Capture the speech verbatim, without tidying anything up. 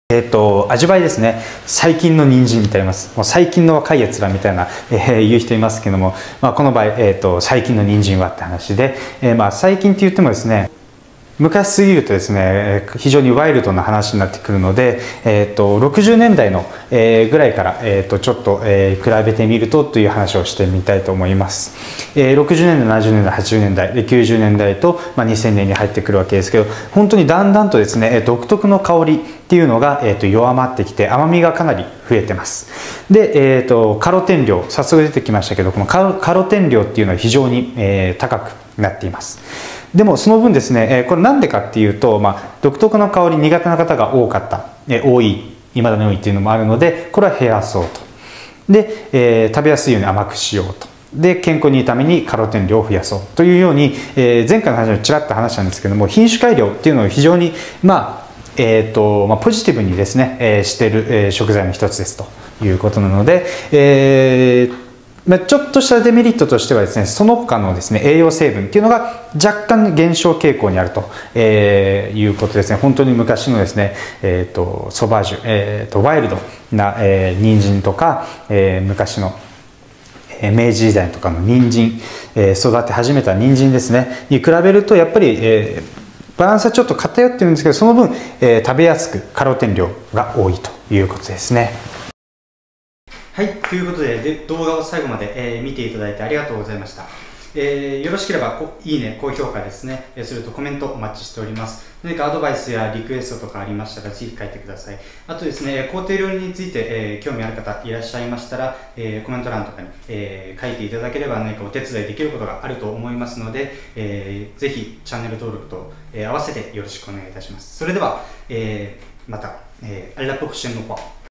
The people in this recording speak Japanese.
えっと、味わいですね。最近の人参みたいなます。もう最近の若いやつらみたいな、えー、言う人いますけども、まあ、この場合、えっと、最近の人参はって話で、えー、まあ、最近って言ってもですね、昔すぎるとですね、非常にワイルドな話になってくるので、えー、とろくじゅうねんだいの、えー、ぐらいから、えー、とちょっと、えー、比べてみるとという話をしてみたいと思います。えー、ろくじゅうねんだい、ななじゅうねんだい、はちじゅうねんだいできゅうじゅうねんだいと、まあ、にせんねんに入ってくるわけですけど、本当にだんだんとですね、独特の香りっていうのが、えー、と弱まってきて、甘みがかなり増えてます。で、えー、とカロテン量、早速出てきましたけど、このカロ、カロテン量っていうのは非常に、えー、高くなっています。でもその分ですね、えこれなんでかっていうと、まあ、独特の香り苦手な方が多かった、え多い、今だに多いっていうのもあるので、これは減らそうと。で、えー、食べやすいように甘くしようと。で、健康にいいためにカロテン量を増やそうというように、えー、前回の話でちらっと話したんですけども、品種改良っていうのを非常に、まあ、えーとまあ、ポジティブにですね、えー、している、えー、食材の一つですということなので、えーちょっとしたデメリットとしてはですね、その他のですね、栄養成分っていうのが若干減少傾向にあると、えー、いうことですね。本当に昔のですね、えっ、ー、と、ソバージュ、えっ、ー、と、ワイルドな、えー、人参とか、えー、昔の、えー、明治時代とかの人参、えー、育て始めた人参ですね、に比べると、やっぱり、えー、バランスはちょっと偏ってるんですけど、その分、えー、食べやすくカロテン量が多いということですね。はい、ということで、で動画を最後まで、えー、見ていただいてありがとうございました。えー、よろしければいいね、高評価ですね、えー、するとコメントお待ちしております。何かアドバイスやリクエストとかありましたら、ぜひ書いてください。あとですね、工程料理について、えー、興味ある方いらっしゃいましたら、えー、コメント欄とかに、えー、書いていただければ何かお手伝いできることがあると思いますので、えー、ぜひチャンネル登録と、えー、合わせてよろしくお願いいたします。それでは、えー、また、えー、alla prochaine fois。